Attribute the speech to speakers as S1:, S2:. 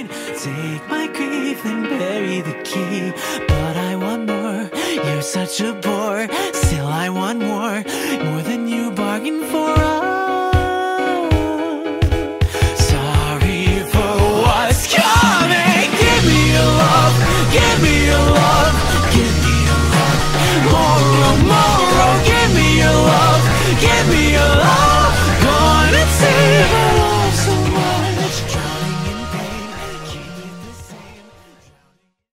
S1: mine. Take my grief and bury the key. But I want more, you're such a bore.